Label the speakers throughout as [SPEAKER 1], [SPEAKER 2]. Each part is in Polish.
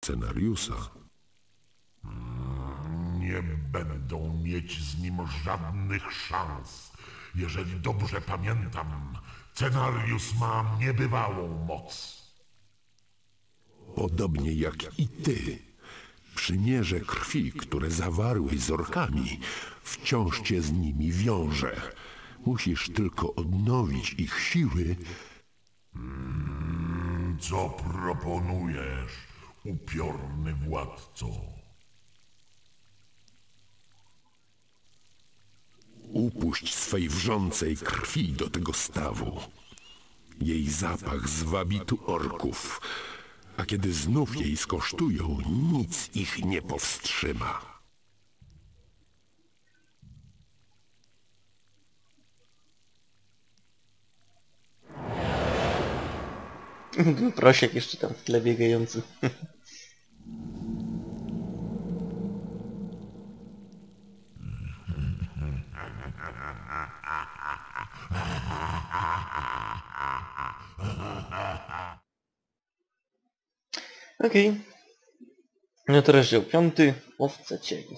[SPEAKER 1] scenariusza.
[SPEAKER 2] Nie będą mieć z nim żadnych szans. Jeżeli dobrze pamiętam, scenariusz ma niebywałą moc.
[SPEAKER 1] Podobnie jak i ty. Przymierze krwi, które zawarłeś z orkami, wciąż cię z nimi wiąże. Musisz tylko odnowić ich siły.
[SPEAKER 2] Co proponujesz, upiorny władco?
[SPEAKER 1] Upuść swej wrzącej krwi do tego stawu. Jej zapach zwabi tu orków, a kiedy znów jej skosztują, nic ich nie powstrzyma.
[SPEAKER 3] Prosiak jeszcze tam w tle biegający. Okej. No to rozdział 5. Owce cieni.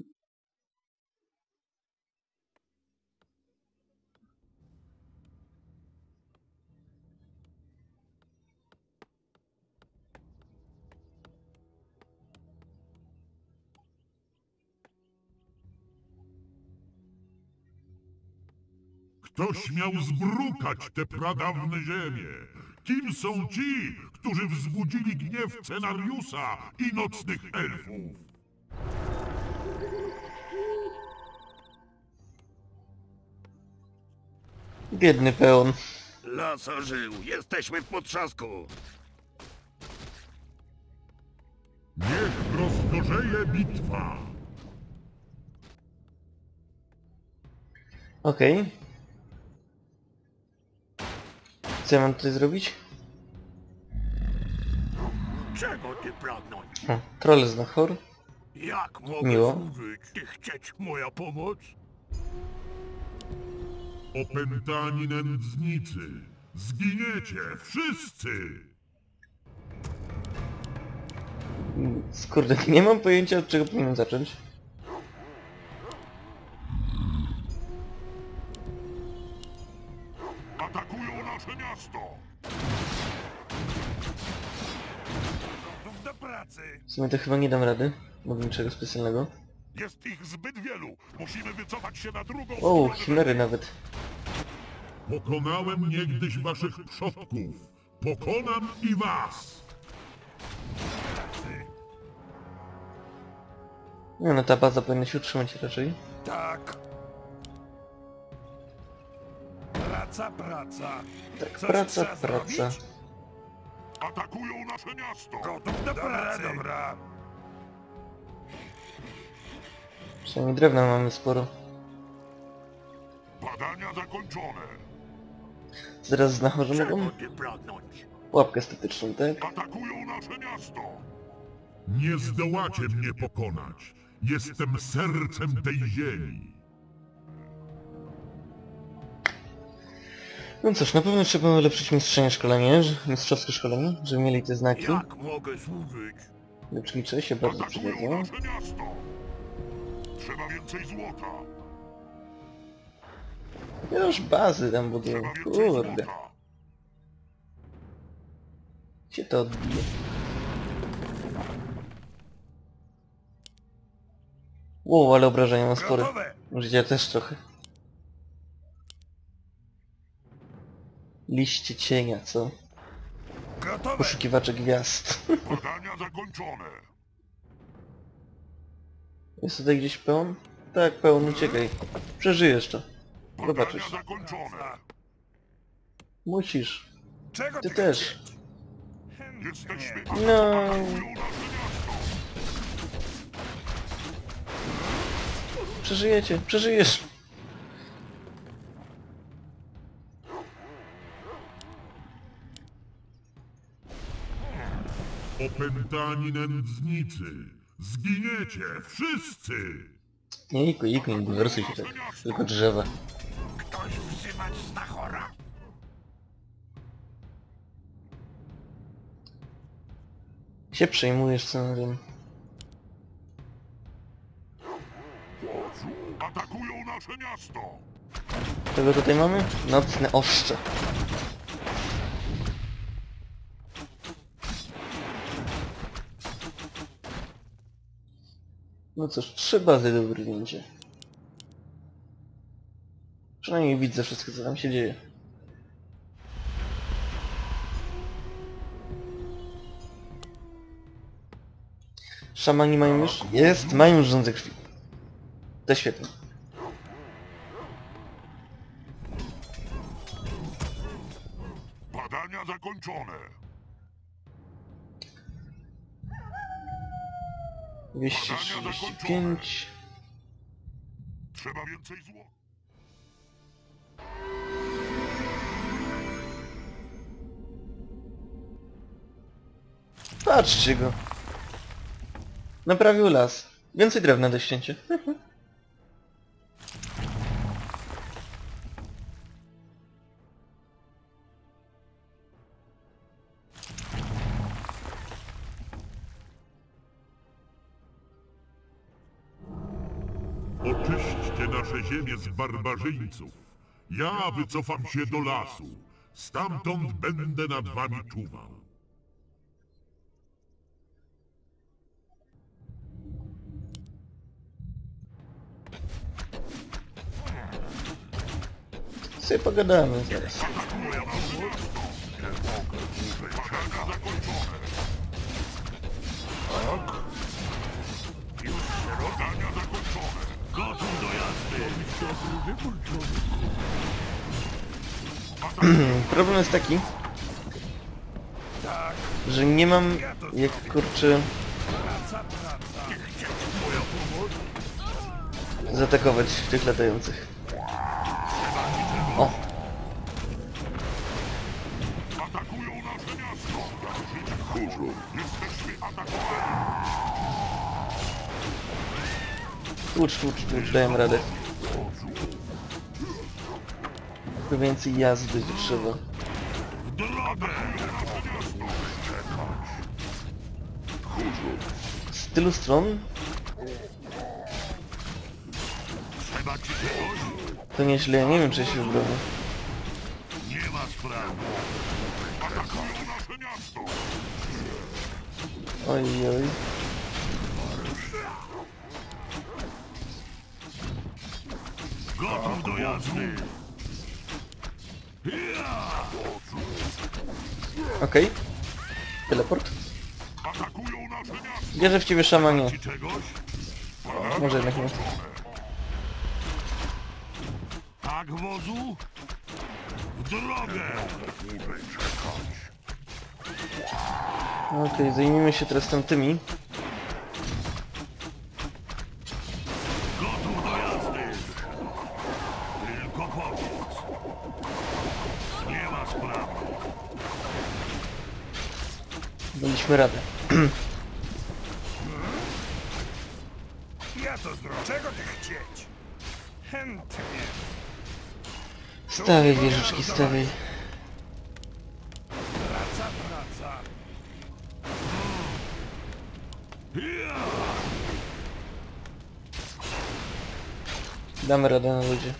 [SPEAKER 2] Kto śmiał zbrukać te pradawne ziemie? Kim są ci, którzy wzbudzili gniew scenariusza i nocnych elfów?
[SPEAKER 3] Biedny peon.
[SPEAKER 4] Las ożył, jesteśmy w potrzasku.
[SPEAKER 2] Niech rozgorzeje bitwa.
[SPEAKER 3] Okej. Co ja mam tutaj zrobić?
[SPEAKER 4] Czego ty pragnąć?
[SPEAKER 3] O, troll z Nahor.
[SPEAKER 4] Jak mogę
[SPEAKER 3] Miło.
[SPEAKER 4] służyć? Ty chcieć moja pomoc?
[SPEAKER 2] Opętani nędznicy, zginiecie wszyscy!
[SPEAKER 3] Kurde, nie mam pojęcia, od czego powinienem zacząć.
[SPEAKER 2] Atakują nasze miasto!
[SPEAKER 4] Gotów do pracy!
[SPEAKER 3] W sumie to chyba nie dam rady, bo niczego specjalnego.
[SPEAKER 2] Jest ich zbyt wielu! Musimy wycofać się na drugą
[SPEAKER 3] O,
[SPEAKER 2] stronę.
[SPEAKER 3] chimery nawet.
[SPEAKER 2] Pokonałem niegdyś waszych przodków. Pokonam i was!
[SPEAKER 3] Nie no, ta baza powinna się utrzymać raczej.
[SPEAKER 4] Tak. Praca, praca.
[SPEAKER 3] Tak,
[SPEAKER 4] Coś
[SPEAKER 3] praca,
[SPEAKER 4] trzeba
[SPEAKER 3] praca.
[SPEAKER 4] zrobić?
[SPEAKER 2] Atakują nasze miasto!
[SPEAKER 4] Gotów do pracy. Dobra.
[SPEAKER 3] Przynajmniej drewna mamy sporo.
[SPEAKER 2] Badania zakończone!
[SPEAKER 3] Zaraz z Nahorze
[SPEAKER 4] Czego
[SPEAKER 3] mogą
[SPEAKER 4] ty pragnąć?
[SPEAKER 3] łapkę estetyczną, tak?
[SPEAKER 2] Atakują nasze miasto! Nie zdołacie mnie pokonać. Jestem sercem tej ziemi.
[SPEAKER 3] No cóż, na pewno trzeba ulepszyć mistrzowskie szkolenie, żeby mieli te znaki.
[SPEAKER 4] Jak mogę służyć?
[SPEAKER 3] Lecznicze się bardzo
[SPEAKER 2] Atakują
[SPEAKER 3] przydadzą.
[SPEAKER 2] nasze miasto! Trzeba więcej złota!
[SPEAKER 3] Już bazy tam budują,
[SPEAKER 2] Trzeba więcej
[SPEAKER 3] kurde.
[SPEAKER 2] złota!
[SPEAKER 3] Gdzie to odbije? Wow, ale obrażenia mam spore.
[SPEAKER 4] Gotowe.
[SPEAKER 3] Życia też trochę. Liście cienia, co?
[SPEAKER 4] Gotowe.
[SPEAKER 3] Poszukiwacze gwiazd.
[SPEAKER 2] Badania zakończone!
[SPEAKER 3] Jest tutaj gdzieś pełen? Tak, pełen, uciekaj. Przeżyjesz to.
[SPEAKER 2] Badania
[SPEAKER 3] Zobaczysz.
[SPEAKER 2] zakończone!
[SPEAKER 3] Musisz.
[SPEAKER 4] Czego
[SPEAKER 3] Ty
[SPEAKER 4] ty
[SPEAKER 3] też.
[SPEAKER 4] chcesz?
[SPEAKER 2] Jesteśmy...
[SPEAKER 3] No.
[SPEAKER 2] Atakują nasze miasto!
[SPEAKER 3] Przeżyjecie, przeżyjesz.
[SPEAKER 2] Opętani nędznicy! Zginiecie wszyscy!
[SPEAKER 3] Nie bulwersuj się tak. Tylko drzewa.
[SPEAKER 4] Ktoś wzywać
[SPEAKER 3] Się przejmujesz scenarium.
[SPEAKER 2] Atakują nasze miasto!
[SPEAKER 3] Kogo tutaj mamy? Nocne ostrze. No cóż, 3 bazy do wyrwnięcia. Przynajmniej widzę wszystko, co tam się dzieje. Szamani mają już? Jest! Mają już rządzę krwi. To świetnie.
[SPEAKER 2] Badania zakończone!
[SPEAKER 3] 235.
[SPEAKER 2] Trzeba więcej złota.
[SPEAKER 3] Patrzcie go. Naprawił las. Więcej drewna do ścięcia.
[SPEAKER 2] Oczyśćcie nasze ziemię z barbarzyńców. Ja wycofam się do lasu. Stamtąd będę nad wami czuwał.
[SPEAKER 3] Sobie pogadamy zaraz.
[SPEAKER 4] Gotów do jazdy!
[SPEAKER 3] Problem jest taki, że nie mam jak kurczę zaatakować tych latających. O!
[SPEAKER 2] Atakują nasze miasto! Jesteśmy atakowani!
[SPEAKER 3] Tłucz, dałem radę. Tylko więcej jazdy trzeba.
[SPEAKER 2] W drogę!
[SPEAKER 3] Z tylu stron?
[SPEAKER 2] Trzeba ci czegoś?
[SPEAKER 3] To nieźle, ja nie wiem czy się ubronię.
[SPEAKER 2] Nie ma sprawy. Atakują nasze miasto!
[SPEAKER 3] Oj.
[SPEAKER 2] Gotów do jazdy!
[SPEAKER 3] Okej. Teleport.
[SPEAKER 2] Atakują nasze miasto!
[SPEAKER 3] Wierzę w ciebie, szamanie.
[SPEAKER 2] Ci czegoś?
[SPEAKER 3] Może jednak nie.
[SPEAKER 2] Tak, wozu? W drogę! Dłużej czekać.
[SPEAKER 3] Okej, zajmijmy się teraz tamtymi.
[SPEAKER 2] Gotów do jazdy! Tylko powiedz. Nie ma sprawy.
[SPEAKER 3] Daliśmy radę.
[SPEAKER 4] Ja to zrobię. Czego ty chcieć? Chętnie.
[SPEAKER 3] Stawiaj wieżyczki, stawiaj.
[SPEAKER 4] Praca.
[SPEAKER 3] Damy radę na ludzie.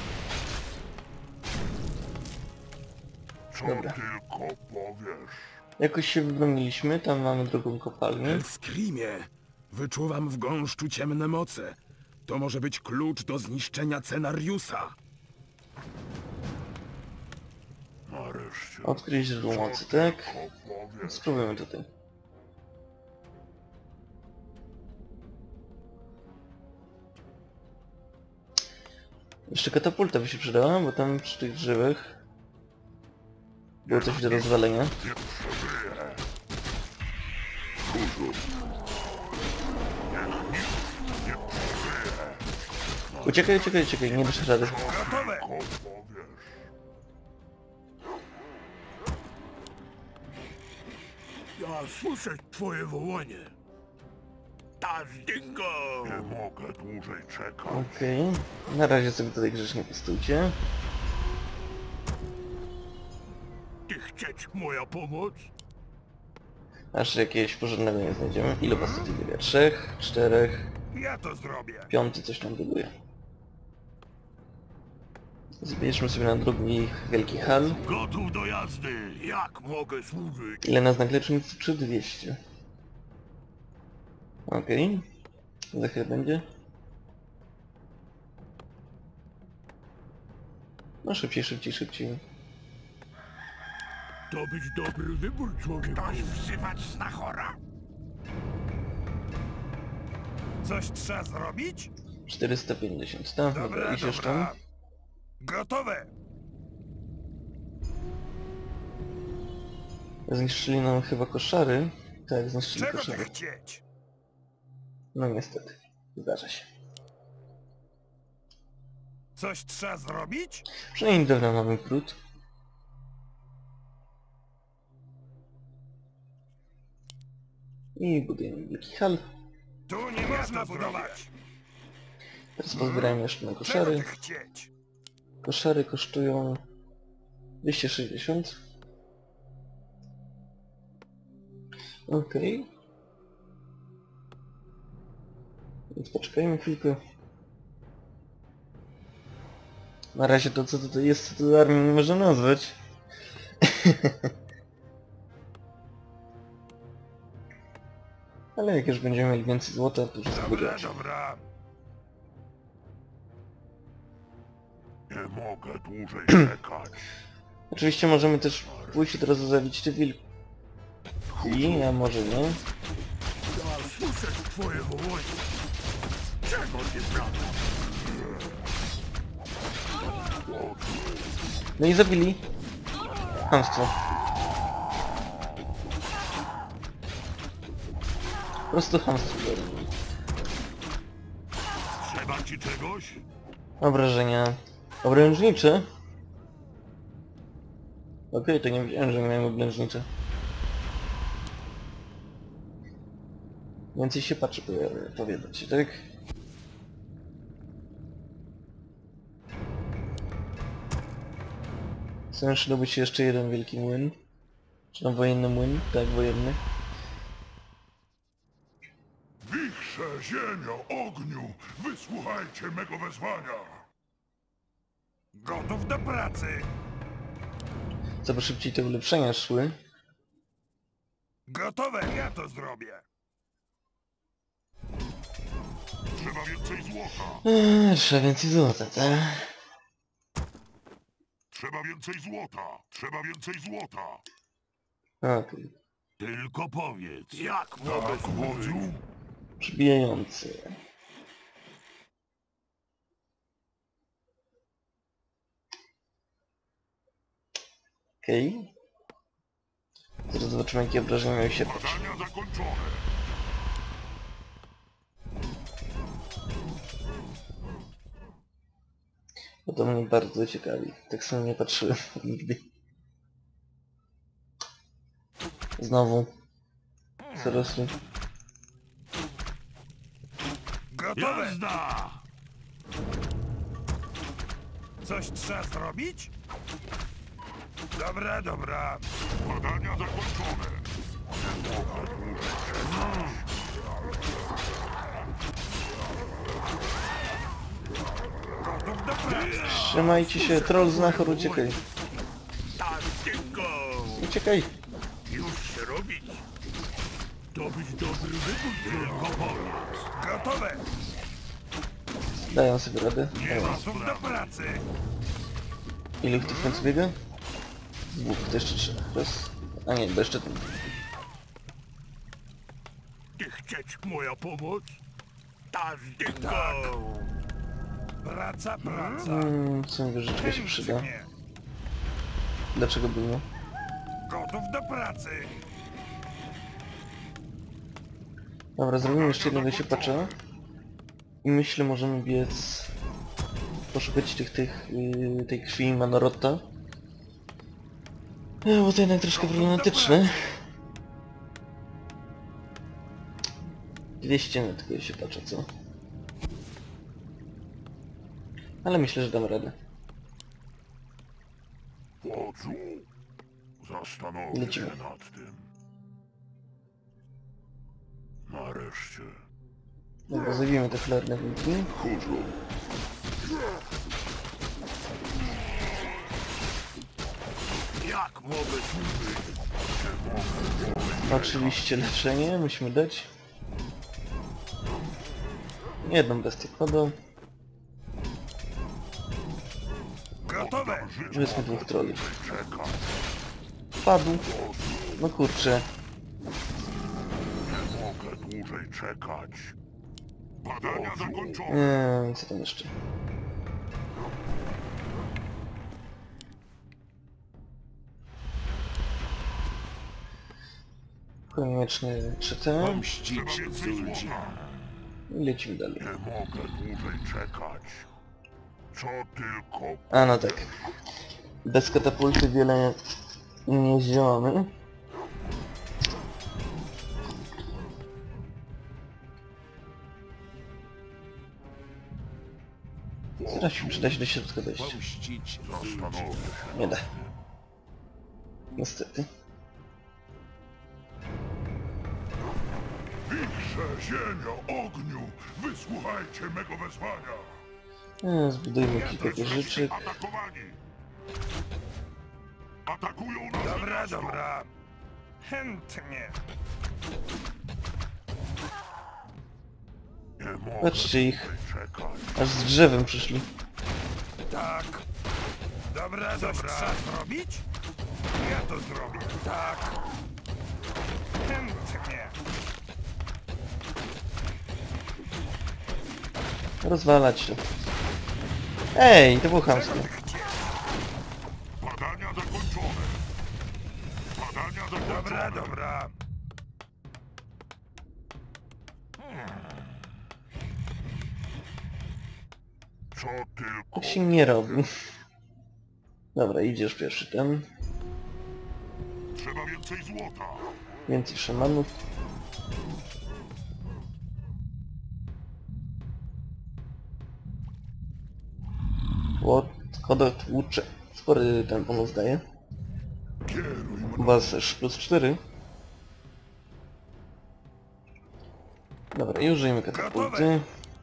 [SPEAKER 2] Co
[SPEAKER 3] Dobra.
[SPEAKER 2] tylko powiesz.
[SPEAKER 3] Jakoś się wybroniliśmy, tam mamy drugą kopalnię.
[SPEAKER 5] Skrimie, wyczuwam w gąszczu ciemne moce. To może być klucz do zniszczenia Cenariusa.
[SPEAKER 2] Nareszcie.
[SPEAKER 3] Odkryć źródło mocy, tak?
[SPEAKER 2] Powiedz.
[SPEAKER 3] Spróbujmy tutaj. Jeszcze katapulta by się przydała, bo tam przy tych drzewach było coś do rozwalenia. Uciekaj, nie dasz rady.
[SPEAKER 4] Gotowe.
[SPEAKER 2] Powiesz.
[SPEAKER 4] Ja słyszę twoje wołanie. Dingo!
[SPEAKER 2] Nie mogę dłużej czekać.
[SPEAKER 3] Okej. Na razie sobie tutaj grzecznie postójcie.
[SPEAKER 4] Ty chcieć moja pomoc?
[SPEAKER 3] Aż jakiegoś porządnego nie znajdziemy. Ile was tutaj biega? 3, 4,
[SPEAKER 4] Ja to zrobię.
[SPEAKER 3] 5 coś nam buduje. Zbierzmy sobie na drugi wielki hal.
[SPEAKER 2] Gotów do jazdy! Jak mogę służyć?
[SPEAKER 3] Ile nas naklecznicy? Przy 200. Okej. Za chwilę będzie. No szybciej, szybciej, szybciej.
[SPEAKER 2] To być dobry wybór, człowieku.
[SPEAKER 4] Ktoś wzywać znachora? Coś trzeba zrobić?
[SPEAKER 3] 450, tak? Dobra, iść jeszcze.
[SPEAKER 4] Gotowe.
[SPEAKER 3] Zniszczyli nam chyba koszary. Tak, zniszczyli
[SPEAKER 4] Czego ty
[SPEAKER 3] koszary.
[SPEAKER 4] chcieć?
[SPEAKER 3] No niestety, zdarza się.
[SPEAKER 4] Coś trzeba zrobić?
[SPEAKER 3] Przynajmniej drewna mamy krót. I budujemy wielki hal.
[SPEAKER 4] Tu nie można budować.
[SPEAKER 3] Teraz pozbierajmy jeszcze na
[SPEAKER 4] Czego
[SPEAKER 3] koszary.
[SPEAKER 4] ty chcieć?
[SPEAKER 3] Koszary kosztują 260. Okej. Więc poczekajmy chwilkę. Na razie to co tutaj jest, co to armią nie można nazwać. Ale jak już będziemy mieli więcej złota, to wszystko będzie
[SPEAKER 4] Dobra,
[SPEAKER 3] dobrze.
[SPEAKER 4] dobra.
[SPEAKER 2] Nie mogę dłużej czekać.
[SPEAKER 3] Oczywiście możemy też pójść od razu zabić te wilki, a może nie.
[SPEAKER 2] Słyszę twoje wołanie. Czego nie prawda?
[SPEAKER 3] No i zabili. Hamstwo. Po prostu hamstwo.
[SPEAKER 2] Trzeba ci czegoś?
[SPEAKER 3] Obrażenia obręcznicze. Okej, to nie wiedziałem, że miałem obręcznicze. Więcej się patrzy, powiadać się, tak? Chcę zdobyć jeszcze jeden wielki młyn. Czy tam wojenny młyn? Tak, wojenny.
[SPEAKER 2] Wichrze, ziemio, ogniu, wysłuchajcie mego wezwania.
[SPEAKER 4] Gotów do pracy.
[SPEAKER 3] Co by szybciej te ulepszenia szły.
[SPEAKER 4] Gotowe, ja to zrobię.
[SPEAKER 2] Trzeba więcej złota.
[SPEAKER 3] Trzeba więcej złota, tak?
[SPEAKER 2] Trzeba więcej złota. Trzeba więcej złota.
[SPEAKER 3] Okej.
[SPEAKER 2] Tylko powiedz, jak mogę służyć?
[SPEAKER 3] Przybijający. Okej. Zaraz zobaczymy, jakie obrażenia miały się.
[SPEAKER 2] Badania zakończone.
[SPEAKER 3] Bo to mnie bardzo ciekawi. Tak samo nie patrzyłem nigdy. Znowu. Zarosły.
[SPEAKER 4] Gotowe.
[SPEAKER 2] Jazda!
[SPEAKER 4] Coś trzeba zrobić? Dobra, dobra.
[SPEAKER 2] Badania zakończone.
[SPEAKER 4] Gotów do pracy.
[SPEAKER 3] Trzymajcie się, troll znachor, uciekaj.
[SPEAKER 2] Tantyko!
[SPEAKER 3] Uciekaj.
[SPEAKER 2] Już się robić. To być dobry wybór, tylko powiedz.
[SPEAKER 4] Gotowe.
[SPEAKER 3] Dają sobie radę.
[SPEAKER 4] Gotów do pracy.
[SPEAKER 3] Ile ich tu w końcu biega? Dwóch, to jeszcze 3. Raz. A nie, bo jeszcze ten.
[SPEAKER 2] Nie chcieć moja pomoc? Tantyko!
[SPEAKER 4] Praca, praca.
[SPEAKER 3] Co mi wieżyczka się przyda.
[SPEAKER 4] Nie.
[SPEAKER 3] Dlaczego było?
[SPEAKER 4] Gotów do pracy.
[SPEAKER 3] Dobra, zrobimy jeszcze jednego siepacza. I myślę, możemy biec... poszukać tej krwi Manorota. Bo to jednak troszkę problematyczne. 200 na tego siepacza, co? Ale myślę, że dam radę.
[SPEAKER 2] Wodzu, zastanowię
[SPEAKER 3] Lecimy.
[SPEAKER 2] się nad tym. Nareszcie.
[SPEAKER 3] Dobra, zabijmy te cholerne wilki.
[SPEAKER 2] Jak mogę służyć?
[SPEAKER 3] Oczywiście leczenie musimy dać. Jedną bestię kładą.
[SPEAKER 4] Gotowe!
[SPEAKER 3] Weźmy dwóch troli.
[SPEAKER 2] Czekam.
[SPEAKER 3] Padł. No kurczę.
[SPEAKER 2] Nie mogę dłużej czekać. Badania zakończone.
[SPEAKER 3] Co tam jeszcze? Koniecznie czytałem.
[SPEAKER 2] Mścić Zuldzi.
[SPEAKER 3] I lecimy dalej.
[SPEAKER 2] Nie mogę dłużej czekać. Co tylko...
[SPEAKER 3] A no tak. Bez katapulty wiele nie zdziałamy. Zaraz się przyda się do środka wejść.
[SPEAKER 2] Mścić Zastanowię się.
[SPEAKER 3] Nie da. Niestety.
[SPEAKER 2] Wichrze, ziemio, ogniu! Wysłuchajcie mego wezwania!
[SPEAKER 3] Zbudujmy kilka wieżyczek.
[SPEAKER 2] Atakowani! Atakują nasze
[SPEAKER 4] Dobra,
[SPEAKER 2] miasto!
[SPEAKER 4] dobra. Chętnie.
[SPEAKER 2] Nie mogę
[SPEAKER 3] Patrzcie ich.
[SPEAKER 2] dłużej czekać.
[SPEAKER 3] Aż z drzewem przyszli.
[SPEAKER 4] Tak. Dobra, dobra. Trzeba zrobić? Ja to zrobię. Tak. Chętnie.
[SPEAKER 3] Rozwalać to. Ej, to było chamskie.
[SPEAKER 2] Badania zakończone. Badania zakończone.
[SPEAKER 4] Dobra, dobra.
[SPEAKER 2] Co tylko...
[SPEAKER 3] Tak się nie robi. Dobra, idziesz pierwszy ten.
[SPEAKER 2] Trzeba więcej złota.
[SPEAKER 3] Więcej szamanów. Kodot tłucze. Spory ten bonus daje.
[SPEAKER 2] Kieruj mną.
[SPEAKER 3] Baserz plus 4. Dobra, i użyjmy katapulty.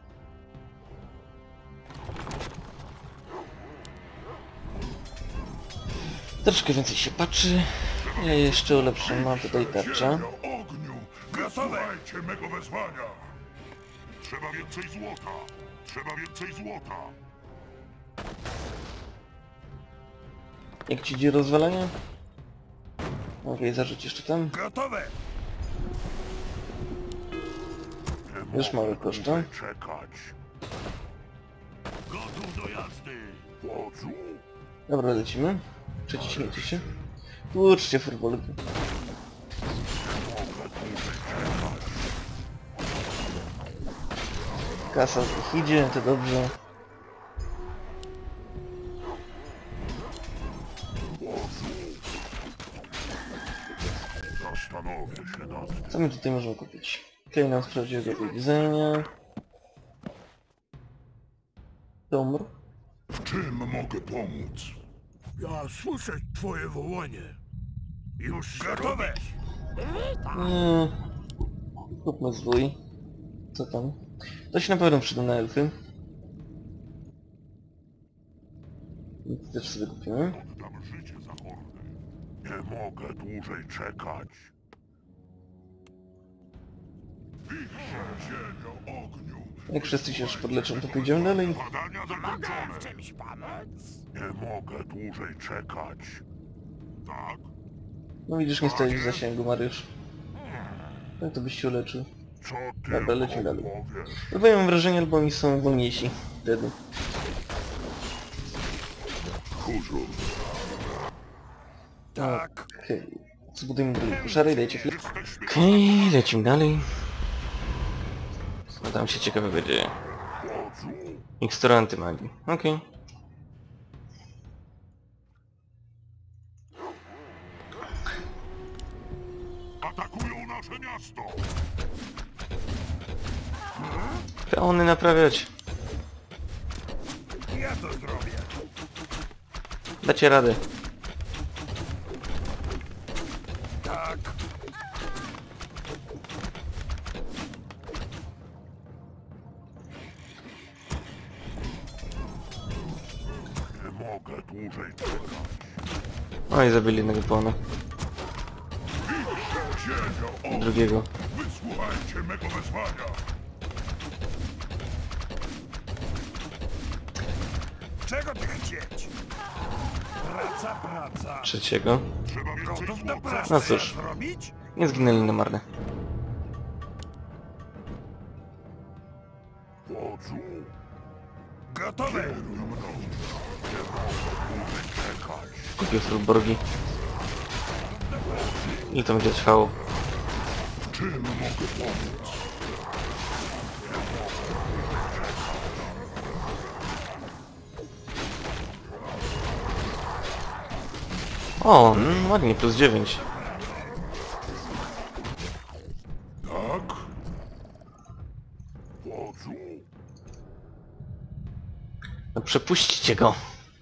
[SPEAKER 3] Troszkę więcej się patrzy. Ja jeszcze ulepszę, mam tutaj tarczę.
[SPEAKER 2] Ziemio, ogniu! Wysłuchajcie mego wezwania! Trzeba więcej złota! Trzeba więcej złota!
[SPEAKER 3] Jak ci idzie rozwalenie? Okej, zarzuć jeszcze tam.
[SPEAKER 4] Gotowe.
[SPEAKER 2] Nie
[SPEAKER 3] Już
[SPEAKER 2] mogę
[SPEAKER 3] mały koszta.
[SPEAKER 2] dłużej czekać. Gotów do jazdy! Wodzu?
[SPEAKER 3] Dobra, lecimy. Przeciśnijcie się. Tłuczcie furbolety.
[SPEAKER 2] Mogę dłużej czekać.
[SPEAKER 3] Kasa z nich idzie, to dobrze.
[SPEAKER 2] Zastanowię się nad tym.
[SPEAKER 3] Co my tutaj możemy kupić? Klejnot z prawdziwego widzenia. Tomr.
[SPEAKER 2] W czym mogę pomóc?
[SPEAKER 4] Ja słyszę twoje wołanie. Już gotowe.
[SPEAKER 3] Kupmy zwój. Co tam? To się na pewno przyda na elfy. Więc też sobie kupimy.
[SPEAKER 2] Oddam życie za hordę. Nie mogę dłużej czekać. Wichrze, ziemio, ogniu!
[SPEAKER 3] Jak wszyscy się już podleczą, to pójdziemy dalej.
[SPEAKER 2] Badania zakończone.
[SPEAKER 4] czymś pomóc?
[SPEAKER 2] Nie mogę dłużej czekać. Tak?
[SPEAKER 3] No widzisz, nie stoisz w zasięgu, Mariusz. Jak to byś się uleczył?
[SPEAKER 2] Co ty
[SPEAKER 3] Dobra, lecimy dalej.
[SPEAKER 2] powiesz?
[SPEAKER 3] Chyba ja mam wrażenie, albo oni są wolniejsi wtedy.
[SPEAKER 2] Tchórzu,
[SPEAKER 4] Tak.
[SPEAKER 3] Okej. Zbudujmy drugi koszary i dajcie chwilę.
[SPEAKER 2] jesteśmy
[SPEAKER 3] Okej, lecimy dalej. Co tam się ciekawego dzieje?
[SPEAKER 2] wodzu.
[SPEAKER 3] Mikstura antymagii. Okej.
[SPEAKER 2] Atakują nasze miasto.
[SPEAKER 3] Peony naprawiać.
[SPEAKER 4] Ja to zrobię.
[SPEAKER 3] Dacie radę.
[SPEAKER 4] Tak.
[SPEAKER 2] dłużej czekać.
[SPEAKER 3] O, i zabili jednego pełna.
[SPEAKER 2] Siedział,
[SPEAKER 3] Drugiego.
[SPEAKER 2] wysłuchajcie mego wezwania.
[SPEAKER 4] Czego ty chcieć? Praca, praca.
[SPEAKER 3] Trzeciego.
[SPEAKER 2] Trzeba więcej
[SPEAKER 4] Gotów do
[SPEAKER 2] złota.
[SPEAKER 4] pracy.
[SPEAKER 3] No cóż.
[SPEAKER 4] Zrobić?
[SPEAKER 3] Nie zginęli na marne.
[SPEAKER 2] Wodzu,
[SPEAKER 4] Gotowe.
[SPEAKER 2] czekać.
[SPEAKER 3] Kupił Frurborgi. Ile to będzie trwało?
[SPEAKER 2] Czym mogę pomóc?
[SPEAKER 3] O, ładnie, plus 9.
[SPEAKER 2] Tak? Wodzu,
[SPEAKER 3] No przepuśćcie go.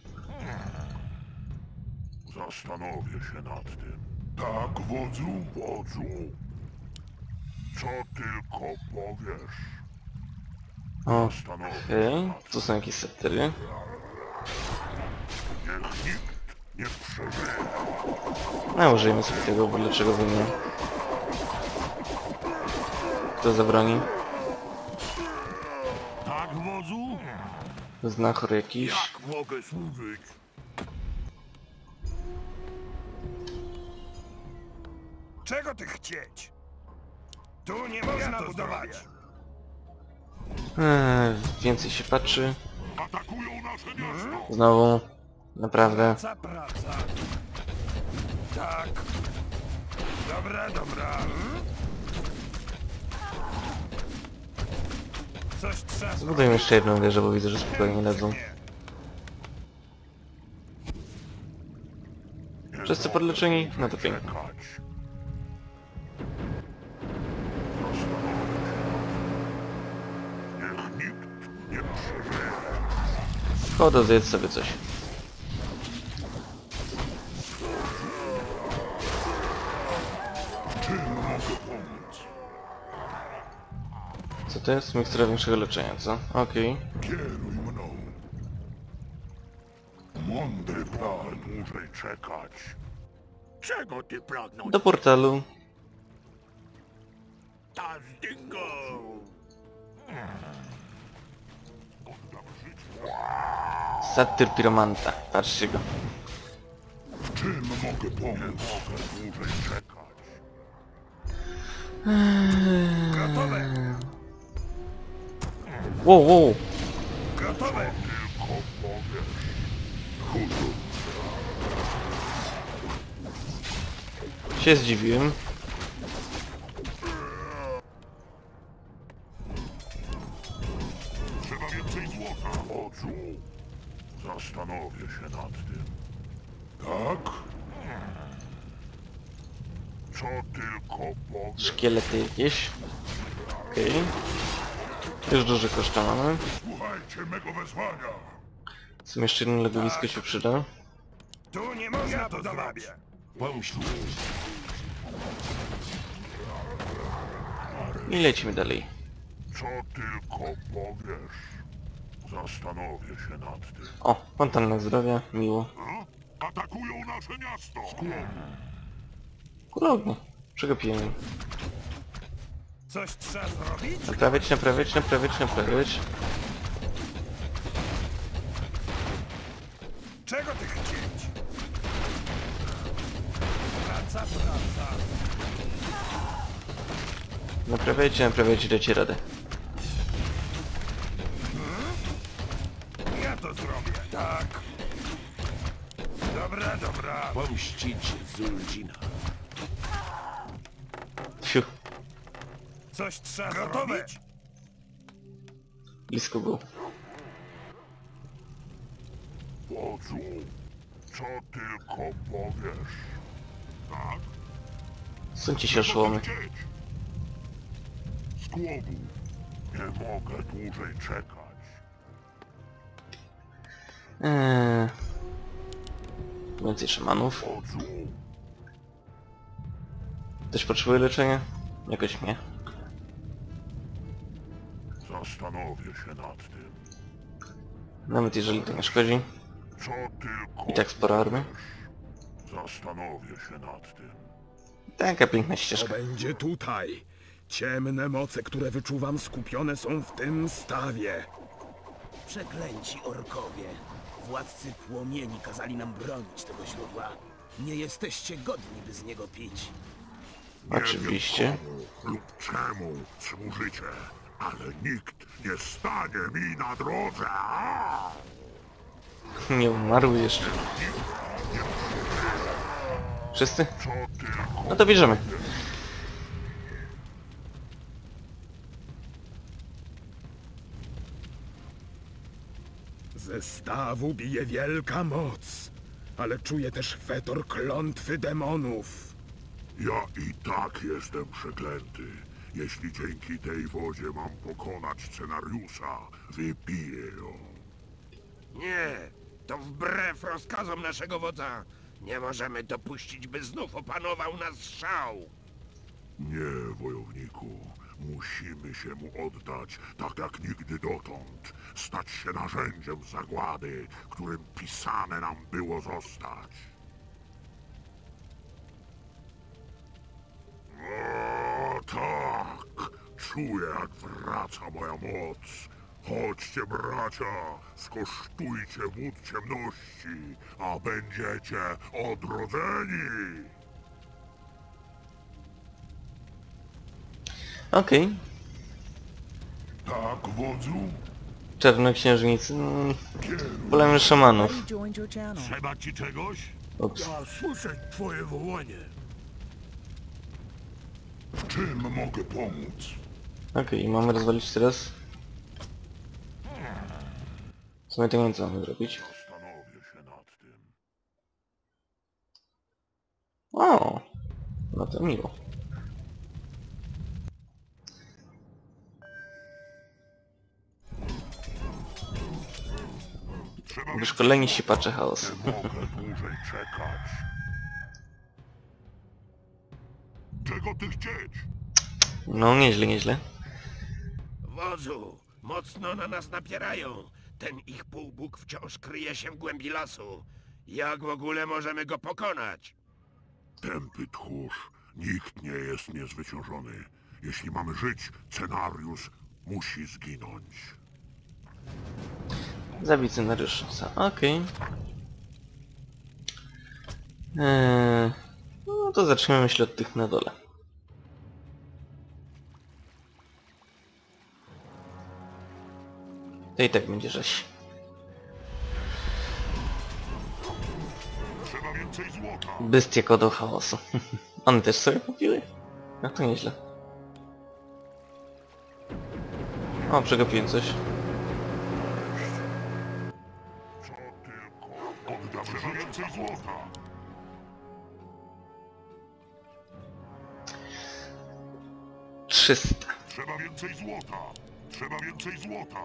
[SPEAKER 2] zastanowię się nad tym. Tak, wodzu? Wodzu. Co tylko powiesz. Zastanowię się
[SPEAKER 3] Okej,
[SPEAKER 2] nad tym.
[SPEAKER 3] tu są jakieś sektory.
[SPEAKER 2] Niech nikt nie przeżyje.
[SPEAKER 3] No, użyjmy sobie tego, bo dlaczego by nie? Kto zabroni?
[SPEAKER 2] Tak, wodzu?
[SPEAKER 3] Znachor jakiś.
[SPEAKER 2] Jak mogę służyć?
[SPEAKER 4] Czego ty chcieć? Tu nie można budować.
[SPEAKER 3] Więcej się patrzy.
[SPEAKER 2] Atakują nasze miasto!
[SPEAKER 3] Znowu. Naprawdę.
[SPEAKER 4] Praca, praca. Tak. Dobra, dobra. Coś trzeba zrobić.
[SPEAKER 3] Zbudujmy jeszcze jedną wieżę, bo widzę, że spokojnie ledzą. Wszyscy podleczeni? No to pięknie.
[SPEAKER 2] Czekać. Niech nikt nie przeżyje.
[SPEAKER 3] Szkoda, zjedz sobie coś.
[SPEAKER 2] Czym mogę pomóc?
[SPEAKER 3] Co to jest? Mikstura większego leczenia, co? Okej.
[SPEAKER 2] Kieruj mną. Mądry plan. Dłużej czekać. Czego ty pragnął?
[SPEAKER 3] Do portalu.
[SPEAKER 2] Ta zdingo! Oddam życie.
[SPEAKER 3] Satyr Piromanta. Patrzcie go.
[SPEAKER 2] Czym mogę pomóc? Nie mogę dłużej czekać.
[SPEAKER 4] Gotowe.
[SPEAKER 3] Wow, wow.
[SPEAKER 4] Gotowe.
[SPEAKER 2] Tylko powiesz. Chudu.
[SPEAKER 3] Się zdziwiłem.
[SPEAKER 2] Trzeba więcej złota. Wodzu. Zastanowię się nad tym. Tak? Co tylko powiesz.
[SPEAKER 3] Szkielety jakieś. Okej. Już duże koszta mamy.
[SPEAKER 2] Słuchajcie mego wezwania.
[SPEAKER 3] Co jeszcze jedno legowisko się przyda.
[SPEAKER 4] Tu nie można budować.
[SPEAKER 3] I lecimy dalej.
[SPEAKER 2] Co tylko powiesz. Zastanowię się nad tym.
[SPEAKER 3] O, fontanna zdrowia. Miło.
[SPEAKER 2] Atakują nasze miasto!
[SPEAKER 3] Kurownie. Przegapiłem.
[SPEAKER 4] Coś trzeba zrobić?
[SPEAKER 3] Naprawiać, naprawiać, naprawiać, naprawiać.
[SPEAKER 4] Czego ty chcieć? Praca, praca.
[SPEAKER 3] Naprawiajcie, naprawiajcie, dajcie radę.
[SPEAKER 4] Ja to zrobię. Tak. Dobra, dobra.
[SPEAKER 6] Pomścić Zuldzina.
[SPEAKER 3] Fiu,
[SPEAKER 4] Coś trzeba zrobić?
[SPEAKER 3] blisko było.
[SPEAKER 2] Wodzu, co tylko powiesz. Tak?
[SPEAKER 3] Suńcie się oszołomy.
[SPEAKER 2] Chcieć. Z głowu. Nie mogę dłużej czekać.
[SPEAKER 3] Więcej szamanów.
[SPEAKER 2] Wodzu,
[SPEAKER 3] Ktoś potrzebuje leczenia? Jakoś nie.
[SPEAKER 2] zastanowię się nad tym.
[SPEAKER 3] Nawet jeżeli to nie szkodzi.
[SPEAKER 2] Co tylko
[SPEAKER 3] I tak sporo army.
[SPEAKER 2] zastanowię się nad tym.
[SPEAKER 3] Taka piękna
[SPEAKER 5] To
[SPEAKER 3] ścieżka.
[SPEAKER 5] będzie tutaj. Ciemne moce, które wyczuwam, skupione są w tym stawie.
[SPEAKER 6] Przeklęci orkowie. Władcy płomieni kazali nam bronić tego źródła. Nie jesteście godni, by z niego pić.
[SPEAKER 3] Oczywiście.
[SPEAKER 2] Komu lub czemu służycie, ale nikt nie stanie mi na drodze. A!
[SPEAKER 3] Nie umarły jeszcze. Wszyscy?
[SPEAKER 2] Co tylko
[SPEAKER 3] No to bierzemy.
[SPEAKER 5] Ze stawu bije wielka moc, ale czuję też fetor klątwy demonów.
[SPEAKER 2] ja i tak jestem przeklęty. Jeśli dzięki tej wodzie mam pokonać scenariusza, wypiję ją.
[SPEAKER 6] Nie, to wbrew rozkazom naszego wodza. Nie możemy dopuścić, by znów opanował nas szał.
[SPEAKER 2] Nie, wojowniku. Musimy się mu oddać, tak jak nigdy dotąd. Stać się narzędziem zagłady, którym pisane nam było zostać. O, tak! Czuję, jak wraca moja moc. Chodźcie, bracia, skosztujcie wód ciemności, a będziecie odrodzeni!
[SPEAKER 3] Okej.
[SPEAKER 2] Tak, wodzu?
[SPEAKER 3] Czarnoksiężnicy. Wolemy szamanów.
[SPEAKER 2] Trzeba ci czegoś?
[SPEAKER 3] Ups.
[SPEAKER 2] Ja słyszę twoje wołanie. W czym mogę pomóc?
[SPEAKER 3] Okej, mamy rozwalić teraz. W sumie tego nie co mamy zrobić.
[SPEAKER 2] Zastanowię się nad tym.
[SPEAKER 3] O! No to miło.
[SPEAKER 2] Trzeba
[SPEAKER 3] Wyszkoleni sipacze chaosu.
[SPEAKER 2] Nie mogę dłużej czekać. Czego ty chcieć?
[SPEAKER 3] No nieźle, nieźle.
[SPEAKER 6] Wodzu, mocno na nas napierają. Ten ich półbóg wciąż kryje się w głębi lasu. Jak w ogóle możemy go pokonać?
[SPEAKER 2] Tępy tchórz. Nikt nie jest niezwyciężony. Jeśli mamy żyć, scenariusz musi zginąć.
[SPEAKER 3] Zabij scenariusza. Okej. No to zaczniemy myślę od tych na dole. To i tak będzie rzeź.
[SPEAKER 2] Trzeba więcej złota.
[SPEAKER 3] Bestie kodo chaosu. One też sobie kupiły? No to nieźle. O, przegapiłem coś.
[SPEAKER 2] Co tylko oddam. Trzeba więcej złota.
[SPEAKER 3] 300.
[SPEAKER 2] Trzeba więcej złota. Trzeba więcej złota.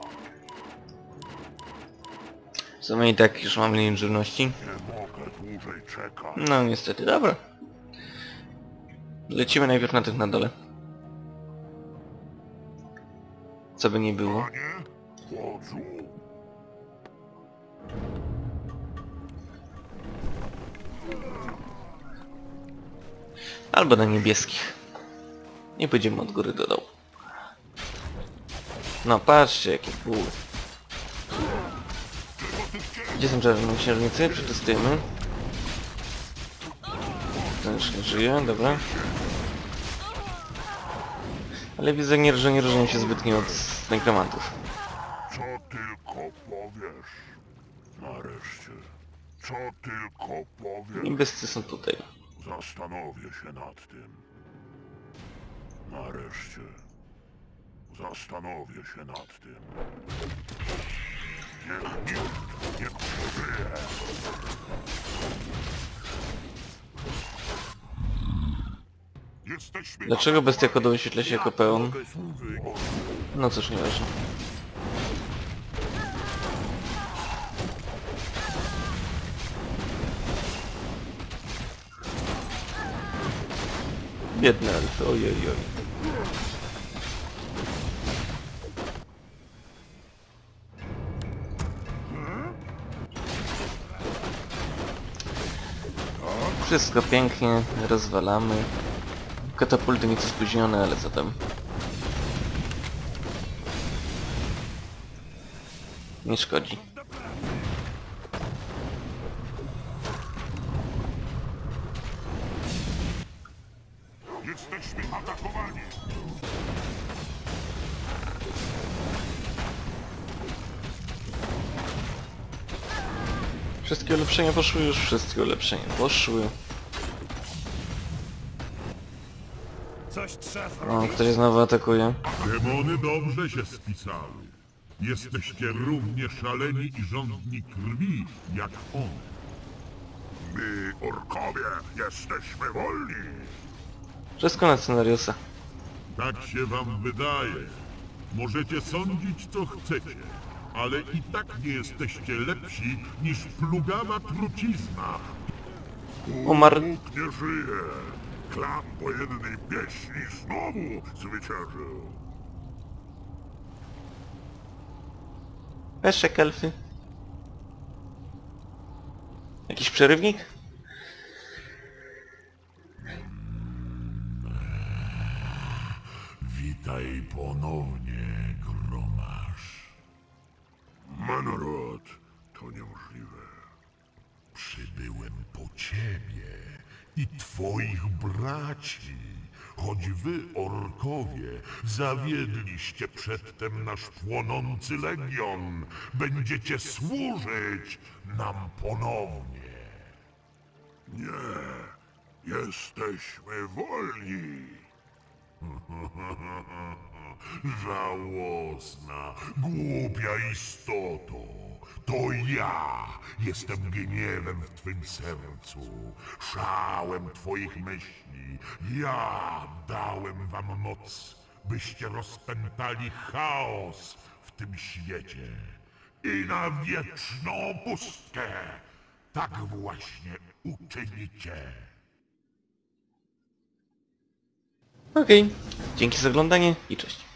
[SPEAKER 3] W sumie i tak już mam linię żywności.
[SPEAKER 2] Nie mogę dłużej czekać.
[SPEAKER 3] No niestety, dobra. Lecimy najpierw na tych na dole. Co by nie było.
[SPEAKER 2] Panie, wodzu.
[SPEAKER 3] Albo na niebieskich. Nie pójdziemy od góry do dołu. No patrzcie jakie buły. Gdzie są czarnoksiężnicy? Przetestujemy. Ten już nie żyje, dobra. Ale widzę, że nie różnią się zbytnio od nekromantów.
[SPEAKER 2] Co tylko powiesz. Nareszcie. Co tylko powiesz.
[SPEAKER 3] Niebiescy są tutaj.
[SPEAKER 2] Zastanowię się nad tym. Nareszcie. Zastanowię się nad tym. Niech nikt nie przeżyje. Jesteśmy...
[SPEAKER 3] Dlaczego bestia kodo wyświetla się jako peon?
[SPEAKER 2] Mogę służyć.
[SPEAKER 3] No cóż, nieważne. Biedne elfy, ojej. Wszystko pięknie, rozwalamy. Katapulty nieco spóźnione, ale co tam. Nie szkodzi.
[SPEAKER 2] Jesteśmy atakowani!
[SPEAKER 3] Wszystkie ulepszenia poszły już, wszystkie ulepszenia poszły.
[SPEAKER 4] Coś trzeba
[SPEAKER 3] O,
[SPEAKER 4] zrobić.
[SPEAKER 3] ktoś znowu atakuje.
[SPEAKER 2] Demony dobrze się spisały. Jesteście równie szaleni i żądni krwi, jak one. My, orkowie, jesteśmy wolni.
[SPEAKER 3] Wszystko na scenariusza.
[SPEAKER 2] Tak się wam wydaje. Możecie sądzić, co chcecie, ale i tak nie jesteście lepsi niż plugawa trucizna.
[SPEAKER 3] Umarł.
[SPEAKER 2] Bóg nie żyje. Klan wojennej pieśni znowu zwyciężył.
[SPEAKER 3] Peszek elfy. Jakiś przerywnik?
[SPEAKER 2] Witaj ponownie, Gromasz. Manoroth, to niemożliwe. Przybyłem po ciebie i twoich braci, choć wy, orkowie, zawiedliście przedtem nasz płonący legion. Będziecie służyć nam ponownie. Nie, jesteśmy wolni. Żałosna, głupia istoto. To ja jestem gniewem w twym sercu, szałem twoich myśli. Ja dałem wam moc, byście rozpętali chaos w tym świecie i na wieczną pustkę. Tak właśnie uczynicie.
[SPEAKER 3] Okej. Dzięki za oglądanie i cześć.